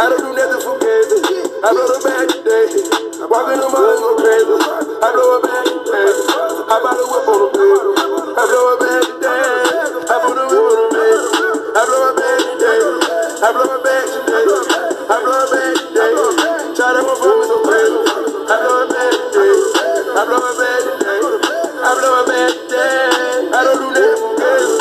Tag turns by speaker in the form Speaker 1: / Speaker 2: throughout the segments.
Speaker 1: I don't do nothing for crazy. I blow the bag today. I walk in the mall and go crazy. I blow a bag today. I buy the whip on the bed. I blow a bag today. I put the whip on the bed. I blow a bag today. I blow a bag today. I blow a bag today. Try to move from me so crazy. I blow a bag today. I blow a bag today. I blow a bag today. I don't do nothing for crazy.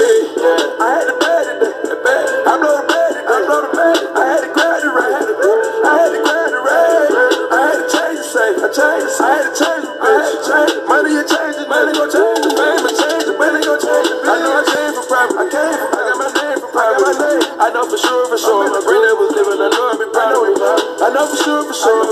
Speaker 1: I had to bag today. I blow the bag. I blow the bag. I had to grab the rag. I had to grab the rag. I had to change the safe. I had to change the bitch. Money you change it. Money gon' change it. Fame and change it. Money gon' change it. I know I came from private. I got my name from private. I know for sure. My brain that was living. I know I'd be proud of me. I know for sure.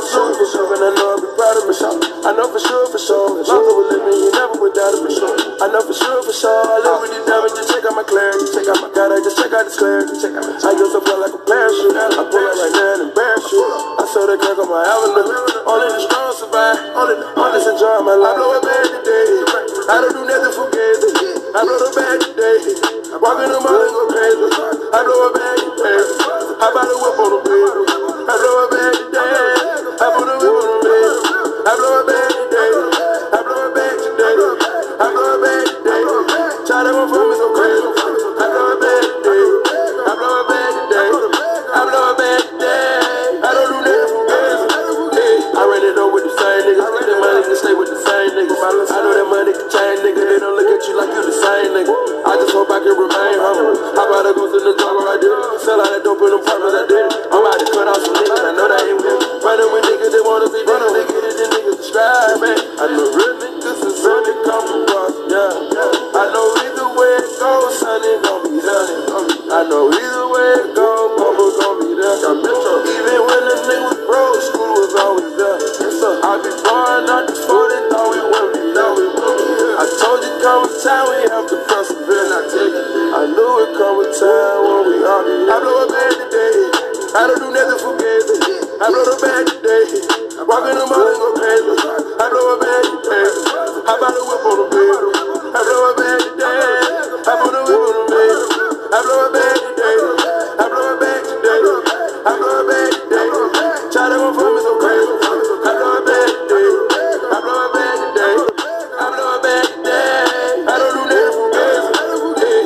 Speaker 1: And I know I'd be proud of me. I know for sure. As long as I was living, you never would doubt it for sure. I know for sure. I live with these diamonds. Just check out my clarity. Check out my God. I just check out this clarity. I used to feel like a parachute. I pull up right now and embarrass you. I saw that crack on my avenue. Only the strong survive. Only just enjoy my life. I blow a bag today. I don't do nothing for crazy. I blow the bag today. I walk in the mall and go crazy. I blow a bag today. I buy the whip on the bed. I blow a bag today. I put the whip on the bed. I blow a bag today. I blow a bag today. I blow a bag today. Try to move from me so crazy. I blow a bag today. I blow a bag today. I blow a bag today. I don't do nothing for crazy. I ran it on with the same niggas. Get that money to stay with the same niggas. I know that money can change, nigga. They don't look at you like you the same nigga. I just hope I can remain humble. I about to go to the jungle, I did it. Sell out that dope in them partners, I did it. I'm about to cut off some niggas, I know that ain't with me. Running with niggas, they wanna be running with niggas, the niggas subscribe, man. I know real niggas is on the come across, yeah. I know either way it goes, son, it gon' be done. I know either way it goes, mama gon' be there. Even when the nigga was broke, school was always there. I be blowing out this phone and thought we wouldn't be there. I told you come a time we have to persevere. I knew it come a time when we all be. I blow a bag today. I don't do nothing for crazy. I blow the bag today. I walk in the mall and go crazy. I blow a bag today. I buy the whip on the bed. I blow a bag today. I put the whip on the bed. I blow a bag today. I blow a bag today. I blow a bag today. Try to go for me so crazy. I blow a bag today. I blow a bag today. I blow a bag today. I don't do nothing for crazy.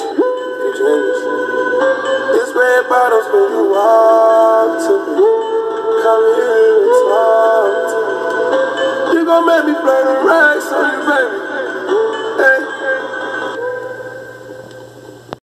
Speaker 1: It's red bottles when you walk to me. Come here and talk to me. You gon' make me blow the racks on you, baby.